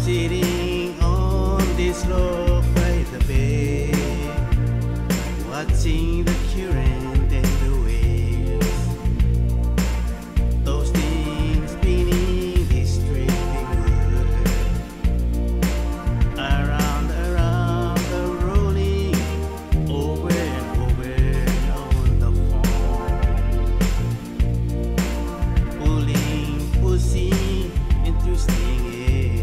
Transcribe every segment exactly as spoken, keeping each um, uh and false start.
Sitting on this log by the bay, watching the current and the waves, toasting, spinning this drifting wood, around, around the rolling, over and over on the foam, pulling, pushing, and twisting it.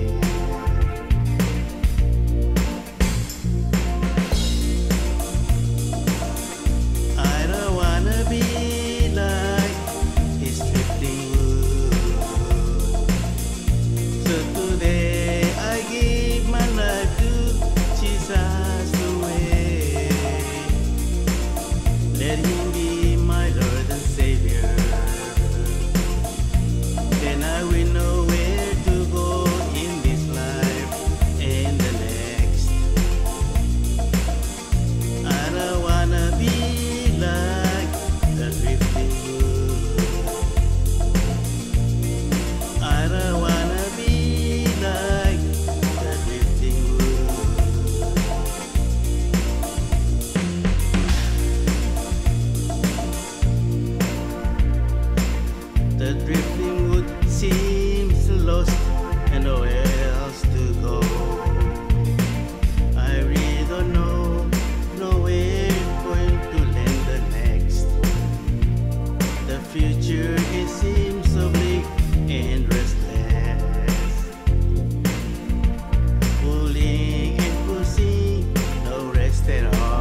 Let him be my Lord and Savior. Then I will know where to go in this life and the next. I don't wanna be like the drifting wood. I don't wanna be like the drifting wood. The drifting wood seems lost and nowhere else to go. I really don't know, nowhere going to land the next. The future it seems so bleak and restless, pulling and pushing, no rest at all.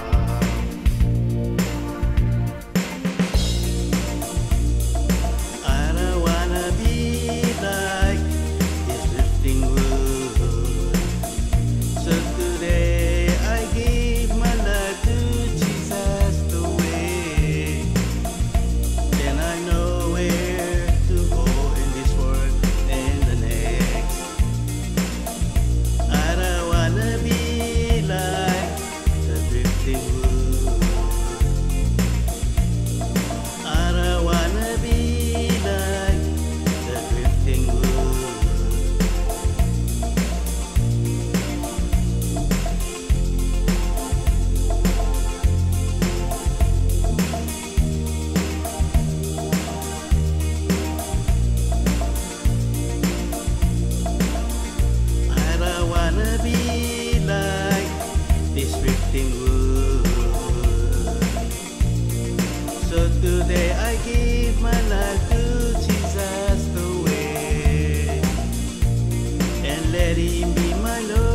So today I give my life to Jesus the way, and let him be my Lord.